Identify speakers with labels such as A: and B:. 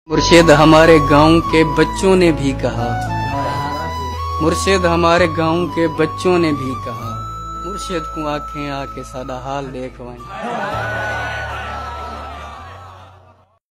A: मुर्शिद हमारे गांव के बच्चों ने भी कहा, मुर्शिद हमारे गांव के बच्चों ने भी कहा, मुर्शिद को आंखें आके सादा हाल देखवाएं।